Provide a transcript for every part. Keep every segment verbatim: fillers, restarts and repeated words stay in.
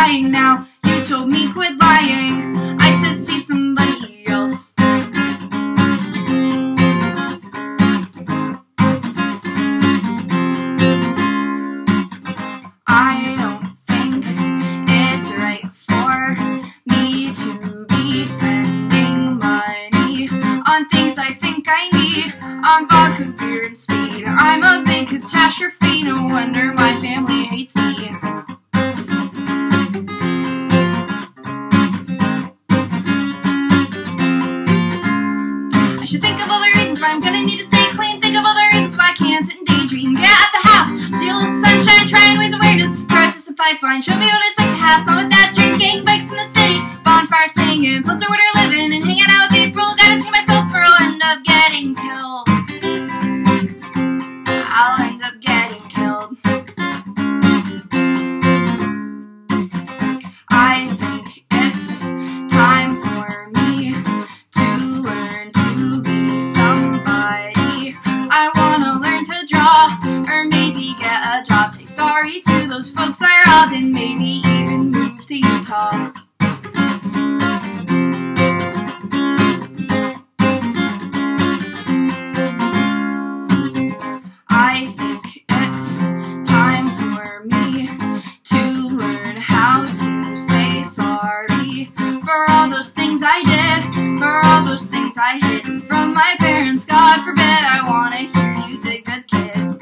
lying now. You told me quit lying. I said see somebody else. I don't think it's right for me to be spending money on things I think I need, on vodka, beer, and speed. I'm a big catastrophe, no wonder my family hates me. I should think of all the reasons why I'm gonna need to stay clean. Think of all the reasons why I can't sit and daydream. Get at the house, see a little sunshine, try and raise awareness. Purchase a pipeline, show me what it's like to have fun without drinking. Bikes in the city, bonfires singing, seltzer water living, and hanging out with April. Gotta treat myself or I'll end up getting killed. I'll end up getting killed. I think it's time for me to learn to be somebody. I wanna learn to draw, or maybe get a job. Say sorry to those folks I robbed, and maybe even move to Utah. I think it's time for me to learn how to say sorry for all those things I did, for all those things I hid from my parents. God forbid I want to hear you did good, kid.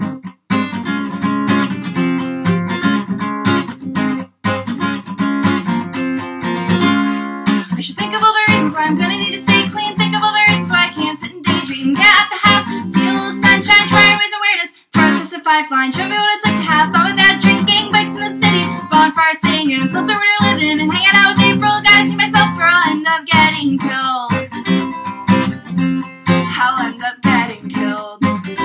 I should think of all the reasons why I'm gonna need to stay clean. Think of all the reasons why I can't sit and daydream. Get at the house, see a little sunshine, try and raise awareness. Purchase a pipeline, show me what it's like to have fun without drinking. Bikes in the city, bonfires singing, seltzer water living, and hanging out with April. Gotta treat myself or I'll end up getting killed. I'll end up getting killed.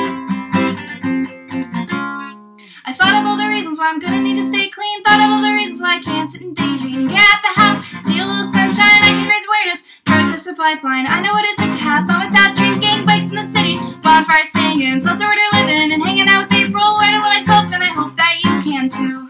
I thought of all the reasons why I'm gonna need to stay clean. Thought of all the reasons why I can't sit and daydream. Get at the house, see a little sunshine, I can raise awareness. Purchase a pipeline, I know what it's like to have fun without drinking. Bikes in the city, bonfires singing, seltzer water living, and hanging out with April. Learn to love myself, and I hope that you can too.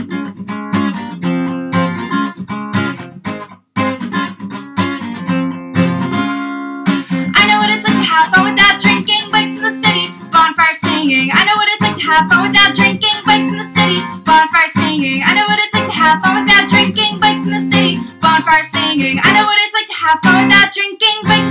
I know what it's like to have fun without drinking. Bikes in the city, bonfires singing. I know what it's like to have fun without drinking. Bikes in the city, bonfires singing. I know what it's like to have fun without drinking. Bikes in the city, bonfires singing. I know what it's like to have fun without drinking. Bikes